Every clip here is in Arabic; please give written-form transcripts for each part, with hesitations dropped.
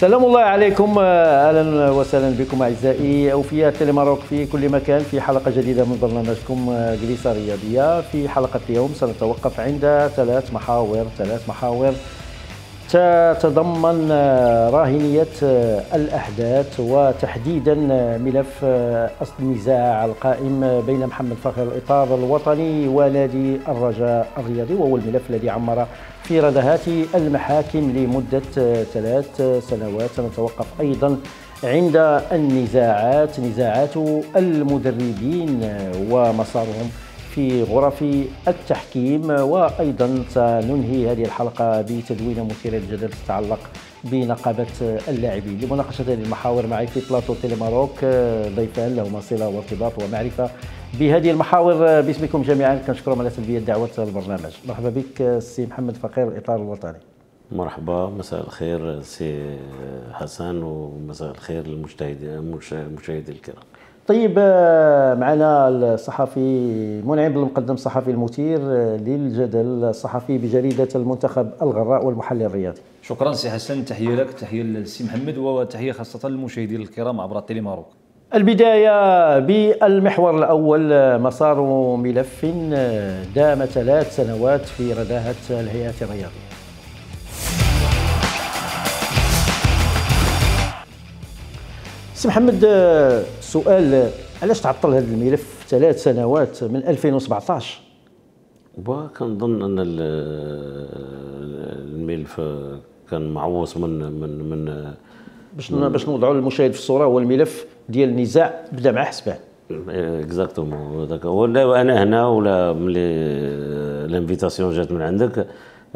سلام الله عليكم، اهلا وسهلا بكم اعزائي اوفياء تيليماروك في كل مكان في حلقه جديده من برنامجكم جلسه رياضيه. في حلقه اليوم سنتوقف عند ثلاث محاور تتضمن راهنيه الاحداث، وتحديدا ملف النزاع القائم بين محمد فخر الاطار الوطني ونادي الرجاء الرياضي، وهو الملف الذي عمر في ردهات المحاكم لمدة 3 سنوات. سنتوقف أيضا عند نزاعات المدربين ومسارهم في غرف التحكيم، وأيضا سننهي هذه الحلقة بتدوين مثيرة للجدل تتعلق بنقابة اللاعبين. لمناقشة هذه المحاور معي في بلاطو تيليماروك ضيفان لهما صلة وارتباط ومعرفة بهذه المحاور. باسمكم جميعا كنشكرهم على تلبية دعوة البرنامج. مرحبا بك السي محمد فقير الإطار الوطني. مرحبا، مساء الخير سي حسن، ومساء الخير للمشاهدين الكرام. طيب، معنا الصحفي منعم بالمقدم، الصحفي المثير للجدل، الصحفي بجريدة المنتخب الغراء والمحلل الرياضي. شكرا سي حسن، تحية لك، تحية للسي محمد، وتحية خاصة للمشاهدين الكرام عبر التيليماروك. البداية بالمحور الأول، مسار ملف دام 3 سنوات في رداهة الهيئات الرياضية. سي محمد، سؤال: علاش تعطل هذا الملف 3 سنوات من 2017؟ وكنظن ان الملف كان معوص من باش نوضعوا للمشاهد في الصوره. هو الملف ديال النزاع بدا مع حسبان. اكزاكتومون هذاك هو. انا هنا ولا ملي لانفيتاسيون جات من عندك،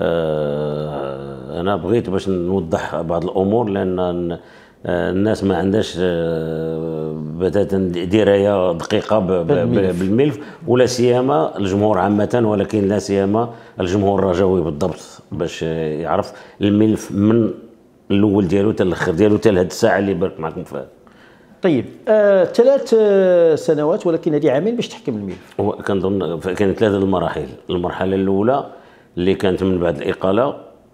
انا بغيت باش نوضح بعض الامور، لان الناس ما عندهاش بتاتا درايه دقيقه بالملف، ولا سيما الجمهور عامه، ولكن لا سيما الجمهور الرجاوي بالضبط، باش يعرف الملف من الاول ديالو حتى الاخر ديالو حتى لهاد الساعه اللي بارك معكم فيها. طيب، 3 سنوات، ولكن هذه عامين باش تحكم الملف. هو كنظن كاين 3 المراحل. المرحله الاولى اللي كانت من بعد الاقاله،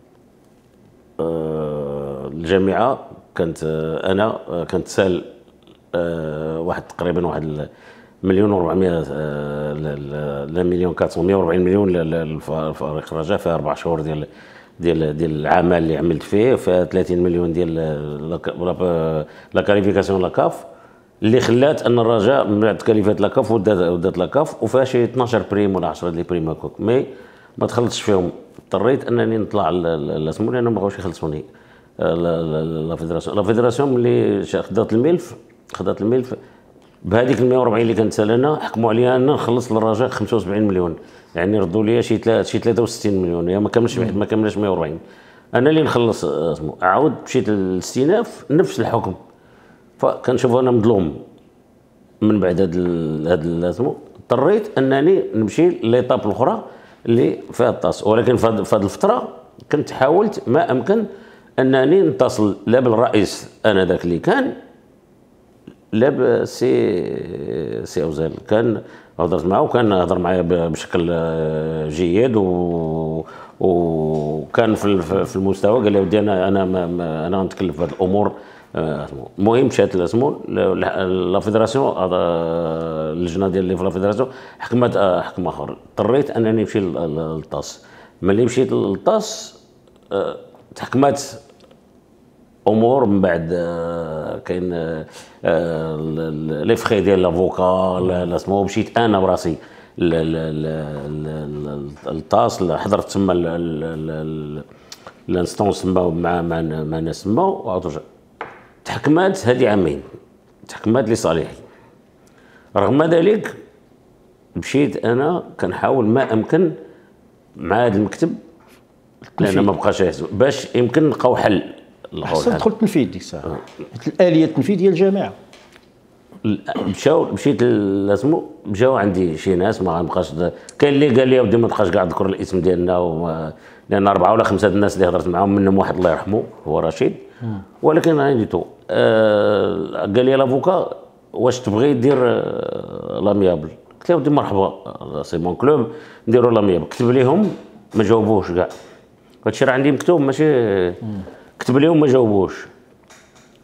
الجامعه كانت انا كنت سال واحد تقريبا واحد 1,400,000 لا 1,440 مليون للفريق الرجاء في 4 شهور ديال العمل اللي عملت فيه، فيها 30 مليون ديال لا كاليفيكاسيون لاكاف، اللي خلات ان الرجاء من بعد كاليفات لاكاف ودات لاكاف، وفيها شي 12 بريم ولا 10 ديال بريم هكاك، مي ما دخلتش فيهم. اضطريت انني نطلع لاسمو، لان ما بغاوش يخلصوني. لا فيدراسيون ملي خدات الملف بهذيك ال 140 اللي كانت سالنا، حكموا عليا ان نخلص للرجاء 75 مليون، يعني ردوا لي شي 63 مليون، هي ما كملش 140. انا اللي نخلص اسمو، عاود مشيت للاستئناف نفس الحكم، فكنشوف انا مظلوم. من بعد هذا اسمو اضطريت انني نمشي ليطاب الاخرى اللي فيها الطاس، ولكن في هذه الفتره كنت حاولت ما امكن انني نتصل لا بالرئيس انذاك اللي كان، لا بسي اوزال، كان هضرت معه وكان هضر معايا بشكل جيد، وكان في المستوى. قال لي ودي انا غنتكلم في هذه الامور. المهم مشات اسمو لا فيدراسيون، اللجنه ديال اللي في لا فيدراسيون حكمت حكم اخر. اضطريت انني نمشي للطاس. ملي مشيت للطاس تحكمات امور. من بعد كاين لي فخي ديال لافوكا لا اسمو، مشيت انا براسي للطاس، حضرت تما الانستونس تما مع ناس تما، تحكمات هذه عامين، تحكمات لصالحي. رغم ذلك مشيت انا كنحاول ما امكن مع هذا المكتب، لان ما بقاش باش يمكن نلقاو حل. احسن تدخل التنفيذ ديك الساعه، الاليه التنفيذ ديال الجامعه. مشيت لاسمو، مشاو عندي شي ناس ما غنبقاش. كاين اللي قال لي ودي ما تبقاش كاع تذكر الاسم ديالنا، لان 4 ولا 5 الناس اللي هضرت معاهم منهم واحد الله يرحمه هو رشيد، ولكن انا جيتو قال لي لافوكا واش تبغي دير لاميابل؟ قلت له ودي مرحبا، سي مون كلوب نديرو لاميابل. كتب ليهم ما جاوبوش كاع، هادشي راه عندي مكتوب، ماشي كتب ليهم ما جاوبوش.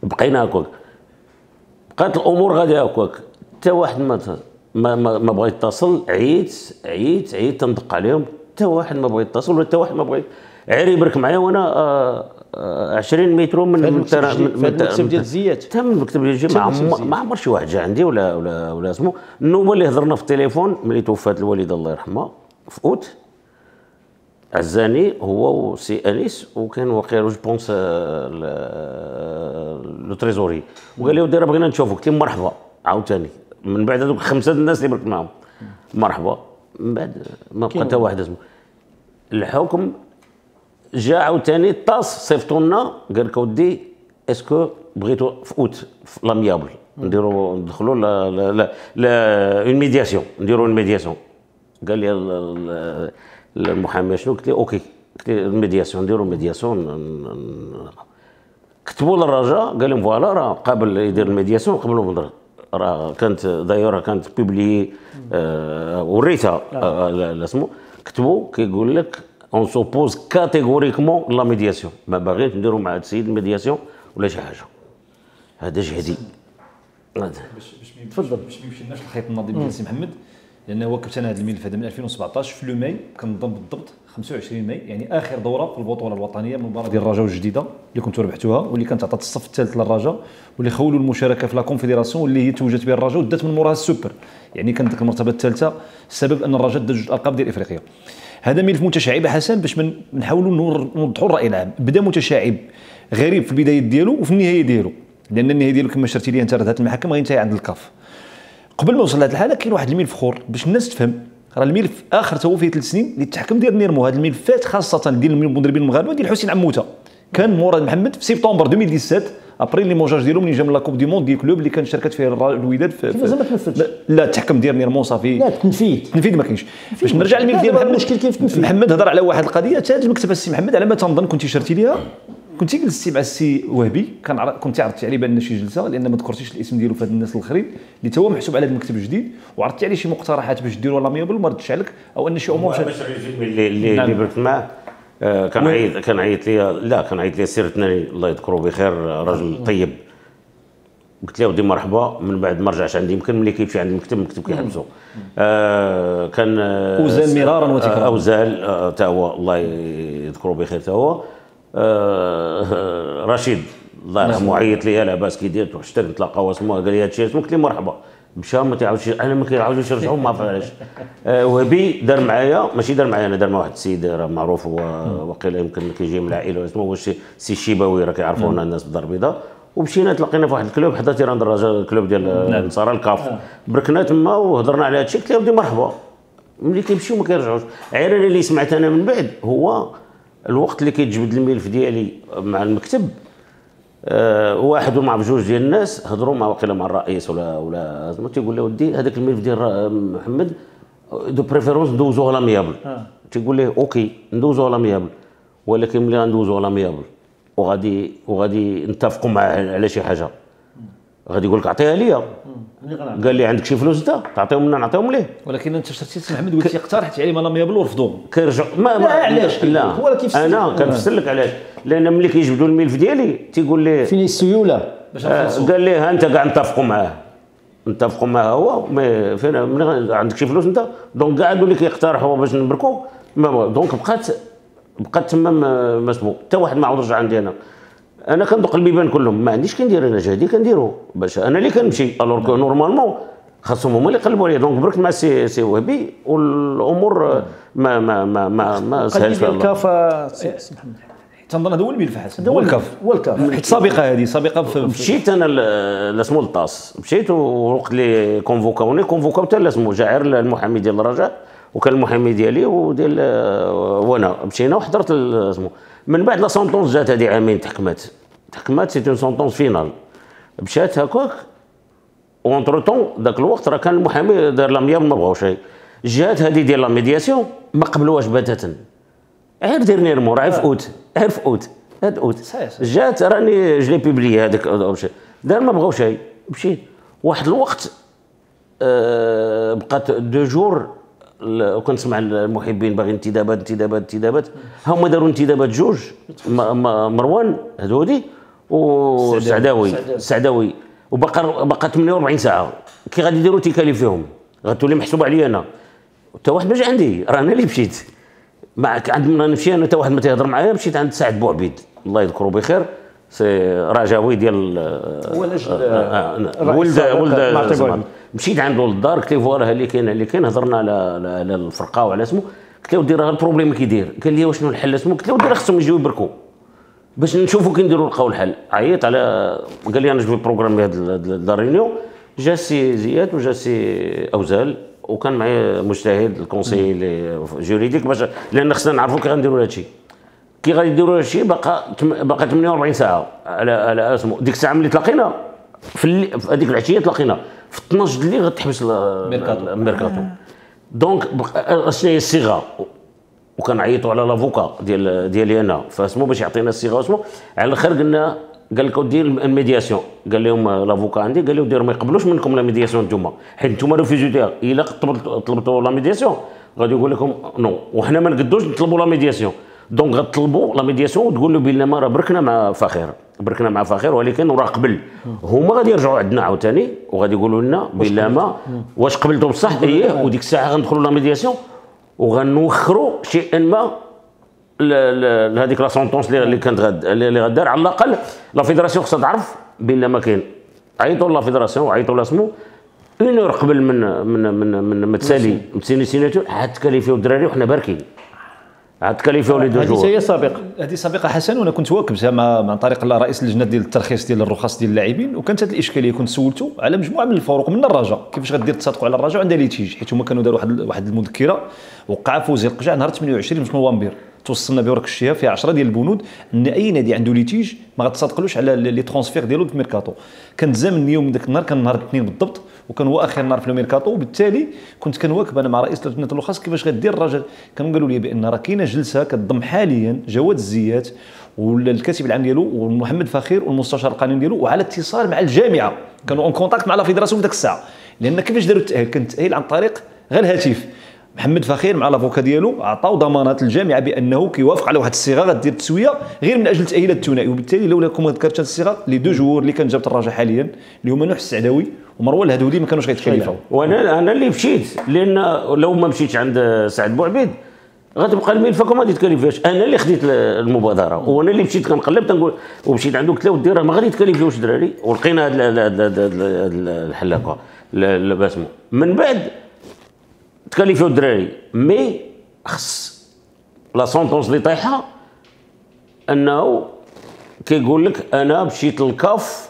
بقينا هكاك، بقات الامور غاديه هكاك، حتى واحد ما بغى يتصل. عييت تندق عليهم، حتى واحد ما بغى يتصل ولا حتى واحد ما بغى عير يبرك معايا. وانا 20 متر من المكتب ديال الزيات، حتى من المكتب ديال الزيات ما عمر شي واحد جا عندي ولا اسمه. النوبه اللي هضرنا في التليفون ملي توفات الوالده الله يرحمها في اوت، عزاني هو وسي انيس، وكان واقيلا جو بونس لو تريزوري، وقال لي ودي راه بغينا نشوفك. قلت له مرحبا عاوتاني. من بعد هذوك 5 الناس اللي بركت معاهم مرحبا، من بعد ما بقى حتى واحد اسمه. الحكم جا عاوتاني طاس صيفطوا لنا، قال لك اودي اسكو بغيتو في اوت في لاميابل ندخلوا لا اون ميدياسيون، نديروا اون ميدياسيون. قال لي المحامي شنو؟ قلت له اوكي، قلت له الميدياسيون نديروا ميدياسيون. كتبوا للرجاء، قال لهم فوالا راه قابل يدير الميدياسيون قبل ما راه كانت دايره كانت بوبلي وريتها اسمه. كتبوا كيقول لك اون سوبوز كاتيغوريكمون لا ميدياسيون، ما باغيينش نديروا مع هذا السيد الميدياسيون ولا شي حاجه. هذا جهدي. تفضل باش ما يمشيناش الخيط النظيم ديال سي محمد، لانه هو كتب انا هذا الملف هذا من 2017 في لو ماي، كنظن بالضبط 25 ماي، يعني اخر دوره في البطوله الوطنيه من المباراه ديال الرجاء الجديده اللي كنتوا ربحتوها، واللي كانت عطات الصف الثالث للرجاء، واللي خولوا المشاركه في لا كونفدراسيون واللي هي توجت بها الرجاء ودات من موراها السوبر، يعني كانت ديك المرتبه الثالثه السبب ان الرجاء دات 2 الالقاب ديال افريقيا. هذا ملف متشعب حسن باش نحاولوا نوضحوا الراي العام. بدا متشعب غريب في البدايه ديالو وفي النهايه ديالو، لان النهايه ديالو كما شرتي لي انت راه المحاكم غينتهي عند الكاف. قبل ما نوصل لهذه الحاله كاين واحد الملف اخر باش الناس تفهم، راه الملف اخر تا هو فيه 3 سنين اللي التحكم ديال نيرمو. هذا الملفات خاصه ديال المدربين المغاربه ديال حسين عموته كان مراد محمد في سبتمبر 2017 ابري لي مونجاج ديالو ملي جا من لا كوب دي موند ديال كلوب اللي كان شاركت فيه الوداد. كيفاش ما تنفذش؟ لا التحكم ديال نيرمو صافي، لا التنفيذ ما كاينش. باش نرجع للملف ديال محمد، المشكل كيف التنفيذ. محمد هضر على واحد القضيه حتى المكتب السي محمد على ما تنظن كنتي شرتي ليها، كنتي جلستي مع السي وهبي، كنتي عرضتي عليه بان شي جلسه، لان ما ذكرتيش الاسم ديالو في هاد الناس الاخرين اللي تا هو محسوب على هذا المكتب الجديد، وعرضتي عليه شي مقترحات باش ديروا لاميابل وما ردش عليك، او ان شي امور باش اللي برت معاه. كان عيط لي، لا كان عيط لي سير الثاني الله يذكره بخير، رجل طيب. قلت له ودي مرحبا، من بعد ما رجعش عندي، يمكن ملي كيمشي عند المكتب كيحبسوا. كان اوزال مرارا وتكرارا، اوزال تا هو الله يذكره بخير، تا هو رشيد الله يرحمه عيط لي لاباس كي دير حتى نتلاقاو اسمه، قال لي هادشي اسمه، قلت له مرحبا. مشى ما تعاودش، انا ما كيعاودوش يرجعوا، ما عرف علاش. وهبي دار معايا، ماشي دار معايا انا، دار مع واحد السيد راه معروف، هو وقيلا يمكن كيجي من العائله اسمه هو سي الشيباوي، راه كيعرفونا الناس بالدار البيضاء. ومشينا تلاقينا في واحد الكلوب حدا تيران الرجاء، الكلوب ديال النصارى الكاف. بركنا تما وهضرنا على هادشي، قلت له ودي مرحبا. ملي كيمشيو ما كيرجعوش. غير انا اللي سمعت انا من بعد هو الوقت اللي كيتجبد الملف ديالي مع المكتب، واحد ومع بجوج ديال الناس هضروا مع وقيلا مع الرئيس ولا تيقول له ودي هذاك الملف ديال محمد دو بريفيرونس ندوزوه لاميابل. تيقول له اوكي ندوزوه لاميابل، ولكن ملي غندوزوه لاميابل وغادي نتفقوا معاه على شي حاجه، غادي يقول لك عطيها ليا. قال لي عندك شي فلوس انت تعطيهم لنا نعطيهم ليه. ولكن انت شرتي سي محمد قلتي اقترحت عليه ما لاميابل ورفضوه. كيرجع ما علاش؟ لا هو كيف انا كنفسر لك علاش، لان ملي كيجبدوا الملف ديالي تيقول لي فين السيوله باش قال لي ها انت كاع نتفقوا معاه هو فين عندك شي فلوس انت، دونك كاع اللي كيقترحوا باش نبركوا دونك بقات تما ما اسمو حتى واحد ما عاود رجع عندي. انا كندق البيبان كلهم، ما عنديش كندير انا جهدي كنديرو باش انا اللي كنمشي، الوغ كو نورمالمون خاصهم هما اللي يقلبوا عليا. دونك بركت مع سي وهبي والامور ما سهلش في الله. سي محمد تنظن هذا هو الملف حسن، هو الكاف حيت سابقه هذه سابقه مشيت انا لاسمو للطاس، مشيت ووقت اللي كونفوكاوني حتى لاسمو جا غير المحامي ديال الرجاء، وكان المحامي ديالي وديال وانا مشينا وحضرت اسمو. من بعد لا سونطونس جات هذه عامين تحكمات سي اون سونطونس فينال، مشات هكاك. اونتر طون ذاك الوقت راه كان المحامي دار لامياب ما بغاو شيء، جات هذه ديال لا ميدياسيون ما قبلوهاش بتاتا، غير دير نيرمو راه في اوت، هاد اوت جات راني جلي بيبلي هذاك دار ما بغاو شيء. مشيت واحد الوقت بقات 2 جور وكنسمع المحبين باغي انتدابات هما داروا انتدابات جوج، مروان هذودي السعداوي وبقى 48 ساعه. كي غادي يديروا تيكاليف فيهم غتولي محسوب عليا انا، حتى واحد ما جا عندي، راه انا اللي مشيت عند من نمشي انا، حتى واحد ما تيهضر معايا. مشيت عند سعد بوعبيد الله يذكره بخير، سي رجاوي ديال ولد مشيت عنده للدار، قلت له فوالا اللي كاين هضرنا على الفرقه وعلى اسمه. قلت له دير البروبليم كيدير، قال لي واش شنو الحل اسمه. قلت له دير خصهم يجيو يبركوا باش نشوفوا كي نديروا نلقاو الحل. عيط على قال لي انا جو بروغرام هذا لا ريونيون. جا سي زياد وجا سي اوزال وكان معايا مجتهد الكونسيي جوريديك باش لان خصنا نعرفوا كي غنديروا هذا الشيء. كي غادي يديروا هذا الشيء بقى 48 ساعه على اسمه. ديك الساعه ملي تلاقينا في هذيك العشيه تلاقينا في 12 الليل غتحبس الميركاتو. دونك شنو هي الصيغه؟ وكان عيطوا على لافوكا ديالي انا فاسمو باش يعطينا الصيغه واسمو. على الاخر قلنا قال لك دير الميدياسيون، قال لهم لافوكا عندي قال لهم ديروا ما يقبلوش منكم لا ميدياسيون نتوما، حيت نتوما ريفيزيتير الا طلبتوا لا ميدياسيون غادي يقول لكم نو وحنا ما نقدوش نطلبوا لا ميدياسيون. دونك غتطلبوا لا ميدياسيون وتقول له بلا ما راه بركنا مع فخير ولكن وراه قبل هما غادي يرجعوا عندنا عاوتاني وغادي يقولوا لنا بلا ما واش قبلتوا بصح. اييه وديك الساعه غندخلوا لا ميدياسيون وغنوخروا شيئا ما لهذيك لا سونطونس اللي كانت اللي غدار. على الاقل لا فيدراسيون خصها تعرف بلا ما كاين. عيطوا لا فيدراسيون وعيطوا لا سمو اون اور قبل من متسالي سيناتور عاد تكاليفيو الدراري وحنا باركين عاد تكاليفيو لي دو جور. هذه سابقه حسن، وانا كنت واكبتها عن طريق رئيس اللجنه ديال الترخيص ديال الرخص ديال اللاعبين. وكانت هذه الاشكاليه كنت سولته على مجموعه من الفروق من الرجاء كيفاش غدير تصادقوا على الرجاء عندها ليتيج، حيت هما كانوا داروا واحد المذكره وقع فوزي القجع نهار 28 نوفمبر توصلنا بورق الشهيه فيها 10 ديال البنود ان اي نادي عنده ليتيج ما غتصادقلوش على لي ترونسفير ديالو في الميركاتو. كان زامن يوم ذاك النهار كان نهار الاثنين بالضبط وكان هو اخر نهار في الميركاتو، وبالتالي كنت كنواكب انا مع رئيس لجنه الرخص كيفاش غدير الرجاء. كانوا قالوا لي بان راه كاينه جلسه كتضم حاليا جواد الزيات والكاتب العام ديالو ومحمد فخير والمستشار القانوني ديالو وعلى اتصال مع الجامعه، كانوا اون كونتاكت مع لا فيدراسيون في ذاك الساعه. لان كيفاش داروا التاهيل كان التاهيل عن طريق غير الهاتف. محمد فخير مع لافوكا ديالو عطاو ضمانات للجامعه بانه كيوافق على واحد الصيغه غدير التسويه غير من اجل تاهيل الثنائي. وبالتالي لولا كون ذكرت هذه الصيغه لي دو جور اللي كان جابت الرجاء حاليا اللي هما نوح السعداوي ومروان الهدودي ما كانوش غيتكلفوا. وانا اللي مشيت لان لو ما مشيتش عند سعد بوعبيد غتبقى الملفه ما تكلفاش. انا اللي خديت المبادره وانا اللي مشيت كنقلب تنقول ومشيت عنده قلت له ودي راه ما غادي يتكلفوش دراري ولقينا هذا الحلاقه باسمو. من بعد تكلفوا الدراري مي خص لا سونطونس اللي طايحه انه كيقول لك انا مشيت للكاف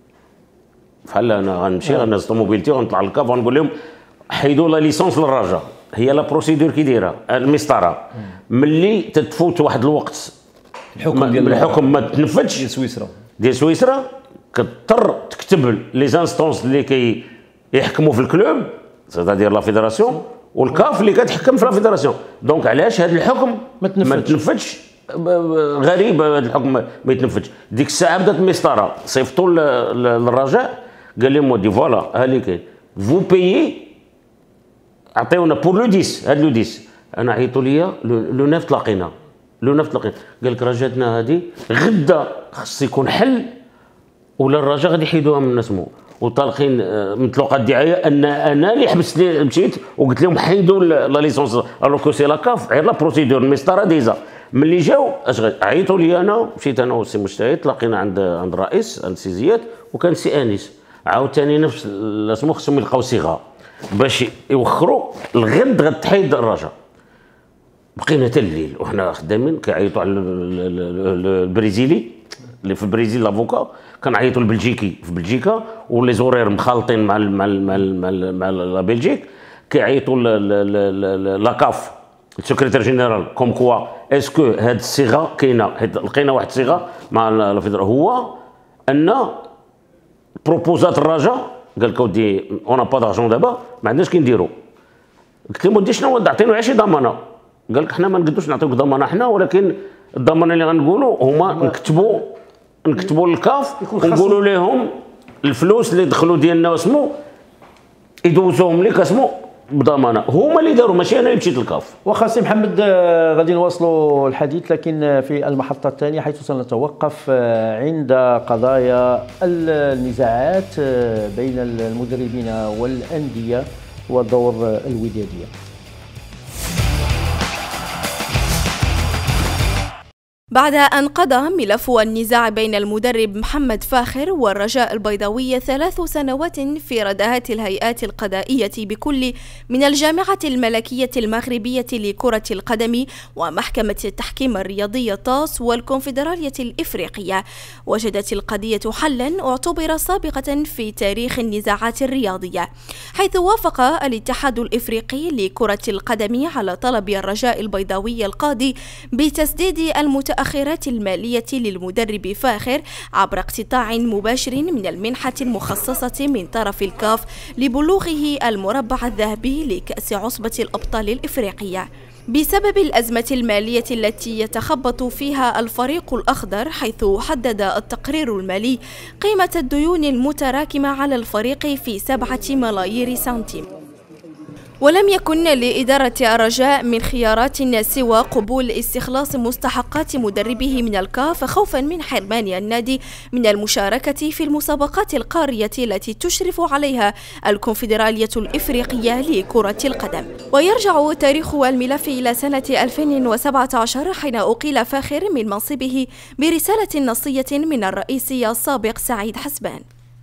بحال انا غنمشي غنهز موبيلتي وغنطلع للكاف وغنقول لهم حيدوا لا ليسونس للرجاء. هي لا بروسيدور كي دايره المسطره ملي تتفوت واحد الوقت الحكم ما تنفذش ديال سويسرا كتضطر تكتب لي زانستونس اللي كيحكموا في الكلوب سيتادير لا فيدراسيون والكاف اللي كتحكم في لا فيدراسيون. دونك علاش هذا الحكم ما تنفذش؟ غريب هذا الحكم ما يتنفذش. ديك الساعه بدات المسطره صيفطوا للرجاء قال لهم ودي فوالا ها اللي كاين فو بيي عطيونا بور لو 10 هاد لو 10. انا عيطوا ليا لو 9 تلاقينا قال لك رجاتنا هذه غدا خص يكون حل ولا الرجاء غادي يحيدوها من اسمه وطالقين مطلقات الدعايه ان انا اللي حبست مشيت وقلت لهم حيدوا لا ليسونس الوغ سي لا كاف غير لا بروسيدور المسطره ديزا. ملي جاو عيطوا لي انا مشيت انا والسي مجتهد تلاقينا عند الرئيس عند سي زياد وكان سي انيس عاوتاني نفس اسمو خصهم يلقاو صيغه باش يوخروا الغد غتحيد الرجاء. بقينا حتى الليل وحنا خدامين كيعيطوا على البريزيلي اللي في البريزيل لافوكا كنعيطوا البلجيكي في بلجيكا ولي زورير مخالطين مع لا بلجيك كيعيطوا لاكاف السكرتير جينيرال كوم كوا اسكو هاد الصيغه كاينه. حيت لقينا واحد الصيغه مع هو ان بروبوزات الرجاء قال لك ودي اون با دارجون دابا ما عندناش كي نديرو. قلت لهم ودي شنو عطينا شي ضمانه. قال لك حنا ما نقدوش نعطيوك ضمانه حنا ولكن الضمانه اللي غنقولوا هما نكتبوا للكاف ونقولوا لهم الفلوس اللي دخلوا ديالنا اسمو يدوزوهم لك اسمو بضمانه، هما اللي داروا ماشي انا اللي مشيت للكاف. واخا سي محمد غادي نواصلوا الحديث، لكن في المحطة الثانية حيث سنتوقف عند قضايا النزاعات بين المدربين والأندية ودور الودادية. بعد أن قضى ملف النزاع بين المدرب محمد فاخر والرجاء البيضاوي 3 سنوات في ردهات الهيئات القضائية بكل من الجامعة الملكية المغربية لكرة القدم ومحكمة التحكيم الرياضي طاس والكونفدرالية الإفريقية، وجدت القضية حلا اعتبر سابقة في تاريخ النزاعات الرياضية، حيث وافق الاتحاد الإفريقي لكرة القدم على طلب الرجاء البيضاوي القاضي بتسديد المتأخرات المالية للمدرب فاخر عبر اقتطاع مباشر من المنحة المخصصة من طرف الكاف لبلوغه المربع الذهبي لكأس عصبة الأبطال الإفريقية بسبب الأزمة المالية التي يتخبط فيها الفريق الأخضر، حيث حدد التقرير المالي قيمة الديون المتراكمة على الفريق في 7 ملايير سنتيم. ولم يكن لإدارة الرجاء من خيارات سوى قبول استخلاص مستحقات مدربه من الكاف خوفا من حرمان النادي من المشاركة في المسابقات القارية التي تشرف عليها الكونفدرالية الإفريقية لكرة القدم. ويرجع تاريخ الملف إلى سنة 2017 حين أقيل فاخر من منصبه برسالة نصية من الرئيس السابق سعيد حسبان.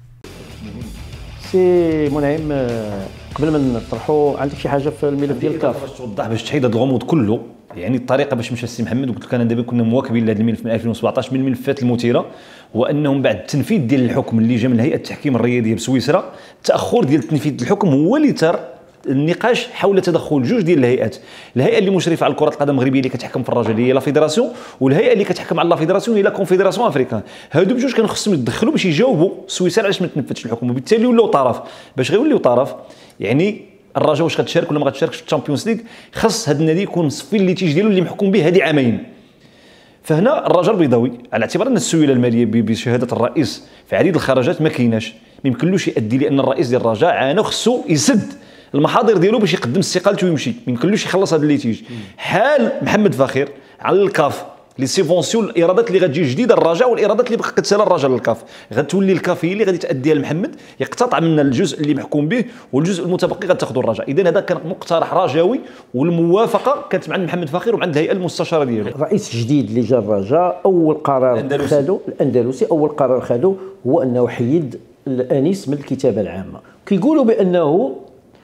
سي منعم، قبل ما نطرحوا عندك شي حاجه في الملف ديال الكاف باش توضح باش تحيد هذا الغموض كله؟ يعني الطريقه باش مشى السي محمد، وقلت لك انا دابا كنا مواكبين لهذا الملف من 2017 من الملفات المثيره، هو انهم بعد التنفيذ ديال الحكم اللي جا من هيئه التحكيم الرياضيه بسويسرا، التاخر ديال تنفيذ الحكم هو اللي ثار النقاش حول تدخل جوج ديال الهيئات، الهيئه اللي مشرفه على كره القدم المغربيه اللي كتحكم في الرجاء هي لا فيدراسيون، والهيئه اللي كتحكم على لا فيدراسيون هي لا كونفيدراسيون افريكان. هادو بجوج كان خصهم يتدخلوا باش يجاوبوا سويسرا علاش ما تنفذش الحكم، وبالتالي ولاو طرف. باش غيوليو طرف يعني الرجاء واش غتشارك ولا ما غتشاركش في الشامبيونز ليغ، خاص هذا النادي يكون مصفي الليتيج ديالو اللي محكوم به هذه عامين. فهنا الرجاء البيضاوي على اعتبار ان السيوله الماليه بشهاده الرئيس في عديد الخرجات ما كايناش، ما يمكنلوش يؤدي، لان الرئيس ديال الرجاء عانى وخصو يسد المحاضر ديالو باش يقدم استقالته ويمشي، ما يمكنلوش يخلص هذا الليتيج. حال محمد فاخر على الكاف لي سيفونسيون، الايرادات اللي غتجي جديده الرجاء والايرادات اللي بقى كتسالى الرجاء للكاف، غتولي الكاف هي اللي غادي تاديها لمحمد، يقتطع من الجزء اللي محكوم به والجزء المتبقي غتاخذه الرجاء. اذا هذا كان مقترح رجاوي والموافقه كانت مع محمد فاخر وعند الهيئه المستشاره ديالو. الرئيس الجديد اللي جا الرجاء اول قرار خذو الاندلسي، اول قرار خذو هو انه حيد الانيس من الكتابه العامه. كيقولوا بانه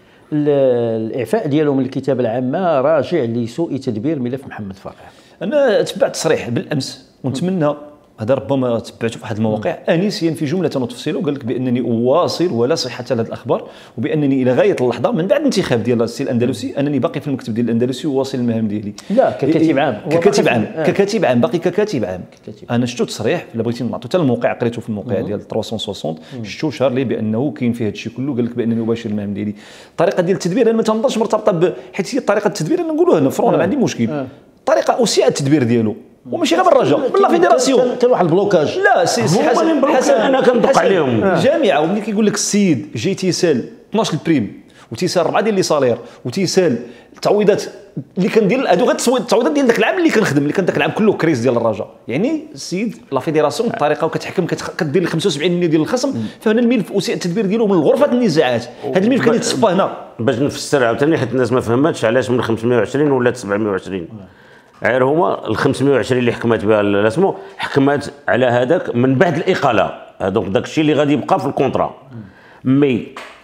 الاعفاء ديالو من الكتابه العامه راجع لسوء تدبير ملف محمد فاخر. انا تبعت تصريح بالامس ونتمنى هذا ربما تبعته في احد المواقع، انيس ينفي جمله وتفصيله، وقال لك بانني اواصل ولا صحه لهذه الاخبار، وبانني الى غايه اللحظه من بعد الانتخاب ديال السي الاندلسي انني باقي في المكتب ديال الاندلسي وواصل المهام ديالي. لا ككاتب عام، ككاتب عام باقي ككاتب عام. انا شفتو تصريح الا بغيتي نعطو حتى الموقع، قريته في الموقع ديال 360 شفتو شهر لي بانه كاين فيه هذا الشيء كله، قال لك بانني اباشر المهام ديالي. الطريقه ديال التدبير انا ما تنظنش مرتبطه حيت هي طريقه التدبير، انا نقولوا هنا فرون ما عندي مشكل، طريقه اسيء التدبير ديالو وماشي غير بالرجاء باللا فيدراسيون كان واحد البلوكاج. لا سي حسن انا كندق عليهم الجامعه، وملي كيقول لك السيد جاي تيسال 12 البريم وتيسال 4 ديال لي سالير وتيسال التعويضات اللي كندير، هادو غير التعويضات ديال داك العام اللي كنخدم، اللي كان داك العام كله كريس ديال الرجاء. يعني السيد لا فيدراسيون الطريقه وكتحكم كدير 75 مليون ديال الخصم، فهنا الملف اسيء التدبير ديالو من غرفه النزاعات. هذا الملف كان يتصفى هنا باش نفسر عاوتاني، حيت الناس ما فهماتش علاش من 520 ولات 720. غير هما ال 520 اللي حكمت بها اسمو، حكمت على هذاك من بعد الاقاله، هذوك داك الشيء اللي غادي يبقى في الكونطرا. مي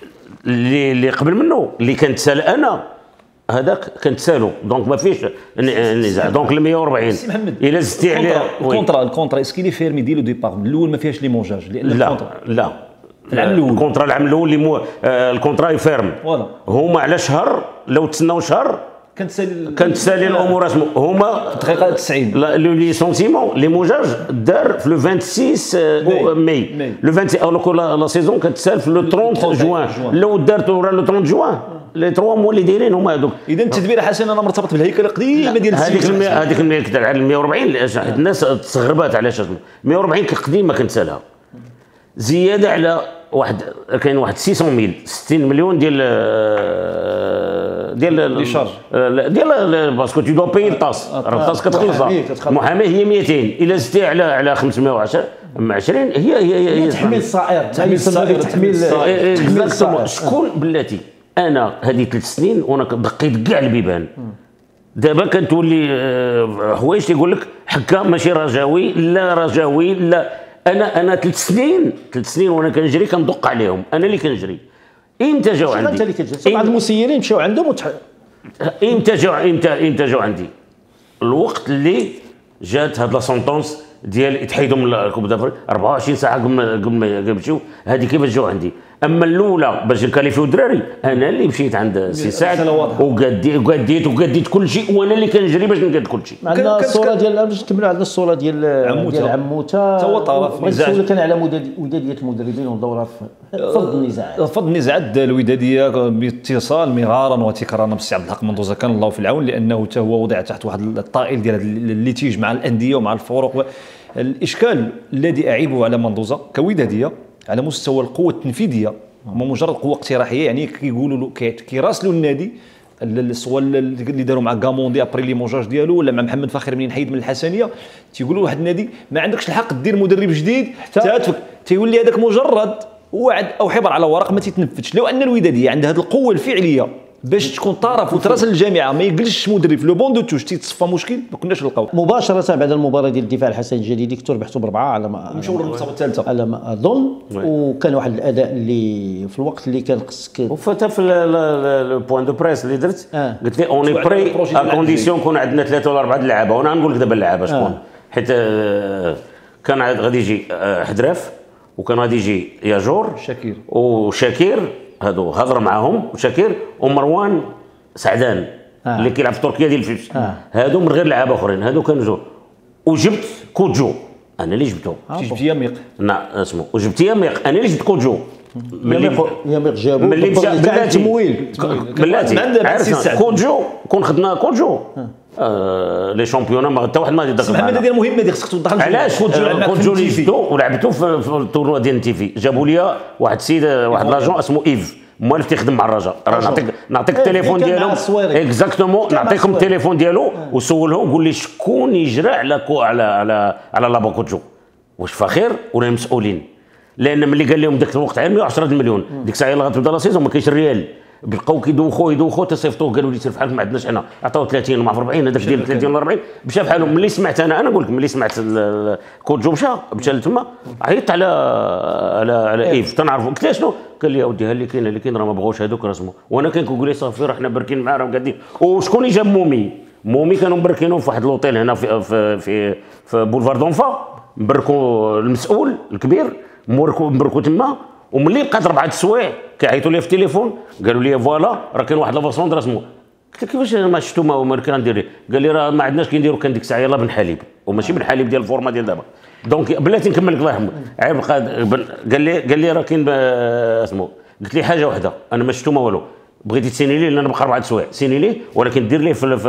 اللي قبل منه اللي كنتسال انا هذاك كنتسالو، دونك ما فيش نزاع. دونك ال 140 الا زدتي عليها الكونطرا اسكي لي فيرمي ديالو ديبار من الاول ما فيهاش لي مونجاج، لان لا العام الاول الكونطرا العام الاول اللي الكونطرا يفيرم هما على شهر، لو تسناو شهر كنتسالي الامور اسمو هما دقيقه 90 لو ليسونسيمون لي موجاج دار في لو 26 ماي لو 26 لا سيزون كتسال في لو 30 جوان، لو دارت ورا لو 30 جوان لي 3 موا اللي دايرين هما هذوك. اذا التدبير حسن انا مرتبط بالهيكله القديمه ديال هذيك اللي كنت على 140 الناس تستغربات علاش 140 قديمه كنتسالها زياده على واحد كاين واحد 600 ميل 60 مليون ديال ديال شارج ديال باسكو تو دو باي الطاس، راه الطاس كتخلصها. المحاماه هي 200، الا زدتي على 510 مع 20 هي تحميل الصائر، تحميل شكون بلاتي. انا هذه 3 سنين وانا دقيت كاع البيبان. دابا كتولي حوايج تيقول لك حكام ماشي رجاوي، لا رجاوي لا. انا 3 سنين وانا كنجري كندق عليهم، انا اللي كنجري. امتى جاو عندي؟ انت اللي كتجري. بعض المسيرين مشاو عندهم امتى جاو عندي؟ الوقت اللي جات هاد لا سونطونس ديال يتحيدوا من الكوب دافريك 24 ساعه قبل ما يمشيو. هذه كيفاش جاو عندي؟ اما الاولى باش نكاليفيو الدراري، انا اللي مشيت عند سي سعد وقديت كل شيء، وانا اللي كنجري باش نقاد كل شيء. عندنا الصوره ديال باش نكملوا، عندنا الصوره ديال عموته تا هو طرف نزاع. كان على وداديه المدربين والدوره في فض النزاعات. فض النزاعات الوداديه باتصال مرارا وتكرارا بالسي عبد الحق مندوزه، كان الله في العون، لانه حتى هو وضع تحت واحد الطائل ديال الليتيج مع الانديه ومع الفروق. الاشكال الذي اعيبه على مندوزه كوداديه على مستوى القوه التنفيذيه، هما مجرد قوه اقتراحيه، يعني كيقولوا له كيراسلوا النادي. الصوال اللي داروا مع كاموندي ابري لي مونجاج ديالو، ولا مع محمد فاخر منين حيد من الحسنيه، تيقولوا واحد النادي ما عندكش الحق دير مدرب جديد حتى تيولي هذاك مجرد وعد او حبر على ورق ما تيتنفذش. لو ان الوداديه عندها هذه القوه الفعليه باش تكون طرف وتراسل الجامعه، ما يجلسش مدرب في لو بون دو توش تيتصفى مشكل، ما كناش نلقاو. مباشره بعد المباراه ديال الدفاع الحسن الجديدي كنتو ربحتوا ب4 على ما مشاو للمرتبه الثالثه على ما اظن. وكان واحد الاداء اللي في الوقت اللي كان خصك. وفتا في البوان دو بريس اللي درت قلت لي اوني بري ا كونديسيون كون عندنا 3 ولا 4 اللعابه، وانا غنقول لك دابا اللعابه شكون. حيت كان غادي يجي حدراف، وكان غادي يجي ياجور وشاكير، هادو هضر معاهم، وشاكير ومروان سعدان اللي كيلعب في تركيا ديال الفيفس. هادو من غير لعابه اخرين، هادو كانوا جو. وجبت كوجو، انا اللي جبته. جبت ياميق، نعم اسمه، وجبت ياميق، انا اللي جبت كوجو. ياميق جابو ملي مشى تمويل بلاتي كوجو، كون خدنا كوجو لي شامبيون ما حتى واحد ما يدخل. محمد هذه مهمه دي خصك توضح. علاش كوجو اللي جبتو ولعبتو في التورنوا ديال تيفي؟ جابوا لي واحد السيد، واحد لاجون اسمه ايف، موالف تيخدم مع الرجاء. راه نعطيك التليفون ديالو اكزاكتومون، نعطيكم التليفون ديالو وسولهم قول لي شكون يجرى على لابا كوجو، واش فخير ولا المسؤولين؟ لان ملي قال لهم ذاك الوقت 110 مليون، ديك الساعه يلاه غتبدا لا سيزون ما كاينش ريال، بقاو كيدوخوا تصيفطوه، قالوا لي سير بحالك ما عندناش حنا، عطاو 30 وما 40 هذاك ديال 30 ولا 40 مشى بحالهم. ملي سمعت انا نقول لك ملي سمعت كوجو مشى لتما، عيطت على ايف تنعرفوا. قلت له شنو؟ قال لي اودي ها اللي كاين راه ما بغاوش هذوك رسموا، وانا كنقول لي صافي راه حنا بركين معاه راه قاعدين. وشكون اللي جاب مومي كانوا مبركينهم في واحد لوطيل هنا في بولفار دونفا، مبركوا المسؤول الكبير مبركوا تما. وملي بقات 4 السوايع كيعيطوا لي في التليفون قالوا لي فوالا راه كاين واحد لافاسون رسمو. قلت له كيفاش ما شفتو ما كان ندير؟ قال لي راه ما عندناش كنديروا، كان ديك الساعه يلاه بن حليب وماشي بن حليب ديال الفورما ديال دابا. دونك بلاتي نكمل لك الله يرحمه. عيب قال لي راه كاين اسمو. قلت لي حاجه واحده، انا ما شفتو ما والو، بغيتي تسيني لي لان انا بقى 4 السوايع سيني لي، ولكن دير ليه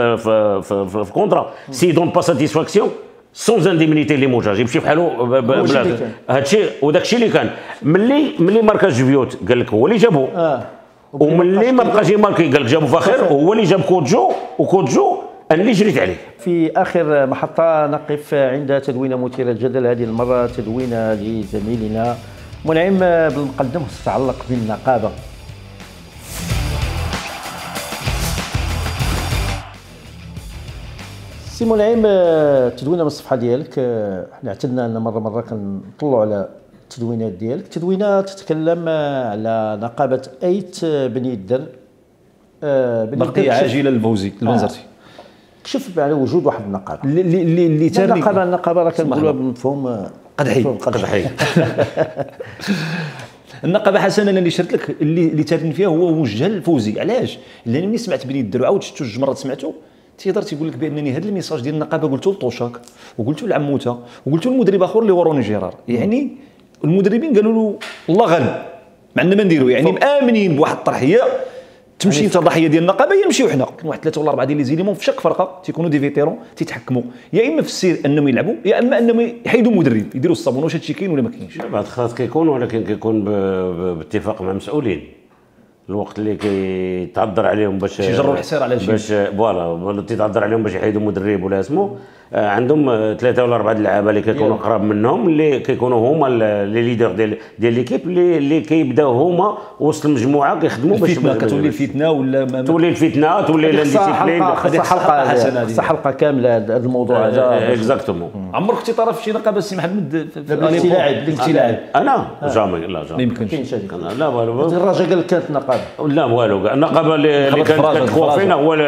في كونترا سي دون با ساتيسفاكسيون سونز انديمينيتي لي موجاج يمشي بحالو. هادشي وداك الشيء اللي كان ملي ماركا جبيوت قال لك هو اللي جابو. وملي ما بقاش يماركي قال لك جابو فاخر، وهو اللي جاب وكوجو انا اللي جريت عليه. في اخر محطه نقف عند تدوينه مثيره للجدل، هذه المره تدوينه لزميلنا منعم بالمقدم تتعلق بالنقابه. سي منعم، تدوينه من الصفحه ديالك، حنا اعتدنا ان مره كنطلعوا على التدوينات ديالك. تدوينه تتكلم على نقابه ايت بني الدر، بقيه عاجله للفوزي المنزرتي. كشف على وجود واحد النقابه اللي النقابه راه كنقولوها بمفهوم قدحي. النقابه حسنا اللي شرت لك اللي تارن فيها هو موجه للفوزي. علاش؟ لان ملي سمعت بني الدر وعاود شفتو 2 مرات سمعتو، تيقدر تيقول لك بانني هذا الميساج ديال النقابه قلتو لطوشاك وقلتو لعموته وقلتو للمدرب اخر اللي هو روني جيرار. يعني المدربين قالوا له الله غالب ما عندنا ما نديرو، يعني مامنين بواحد الطرحيه تمشي انت ضحيه ديال النقابه يمشيو حنا. كاين واحد 3 ولا 4 ديال لي زيليمون في شاك فرقه تيكونوا دي فيتيرون تيتحكموا يا اما في السير انهم يلعبوا يا اما انهم يحيدوا مدرب يديروا الصابون. واش هادشي كاين ولا ما كاينش؟ بعض الخطرات كيكون، ولكن كيكون باتفاق مع مسؤولين. الوقت اللي كيتعذر عليهم باش يجروا الحصير على شي باش فوالا تيتعذر عليهم باش يحيدوا مدرب ولا اسمه. عندهم 3 ولا 4 اللعابه اللي كيكونوا قراب منهم، اللي كيكونوا هما لي ليدر ديال ليكيب، اللي كيبداو هما وسط المجموعه كيخدموا باش كتولي الفتنه ولا تولي الفتنه تولي الانديسيبلين. خاصها حلقه كامله هذا الموضوع هذا. اكزاكتومون. عمرك كنتي طرف شي نقابه السي محمد الابتلاعب؟ انا جامي لا جامي ما يمكنش. لا والو. الرجاء قال لك كانت نقابه؟ لا والو. النقابه اللي كانت كتخوف فينا هو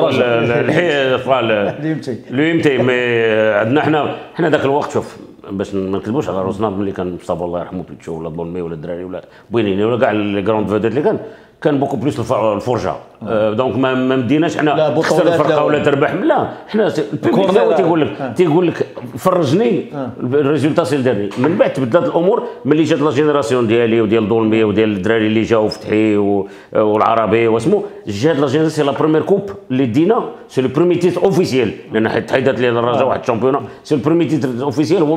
اليومتي. عندنا حنا ذاك الوقت شوف باش ما نكذبوش على روسنا، ملي كان مصطفى الله يرحمه بيتشو ولا ظلمي ولا الدراري ولا بوينيني ولا كاع لي كروند فوديت اللي كان بوكو بلوس الفرجه. دونك ما مديناش حنا خسر الفرقه ولا تربح، لا حنا البوبليك هو تيقول لك فرجني الريزولتا سي الدرني. من بعد تبدلت الامور ملي جات لا جينيراسيون ديالي وديال ظلمي وديال الدراري اللي جاوا فتحي والعربي واسمو، جات لا جينيراسيون سي لا بروميير كوب اللي دينا سي لو بروميير تيتر اوفيسيال، لان تحيدت لنا الرجاء واحد الشامبيونا. سي لو بروميير تيتر اوفيسيال هو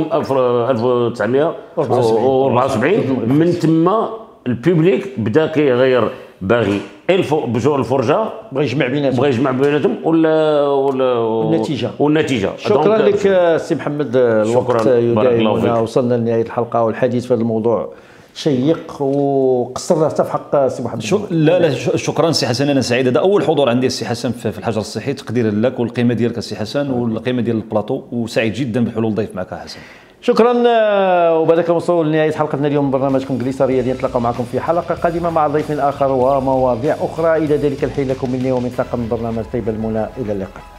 1974. من تما البوبليك بدا كيغير، باغي بجوع الفرجه، بغى يجمع بيناتهم والنتيجه. شكرا لك سي محمد، الوقت يداهمنا، وصلنا لنهايه الحلقه والحديث في هذا الموضوع شيق وقصرنا حتى في حق سي محمد. لا شكرا سي حسن، انا سعيد. هذا اول حضور عندي السي حسن في الحجر الصحي، تقديرا لك والقيمه ديالك السي حسن والقيمه ديال البلاطو، وسعيد جدا بحلول ضيف معك حسن. شكرا. وبذلك نوصل لنهايه حلقتنا اليوم من برنامجكم جليسة رياضيا. نتلاقى معكم في حلقه قادمه مع ضيف اخر ومواضيع اخرى. الى ذلك الحين لكم مني ومن طاقم برنامج طيب المنى، الى اللقاء.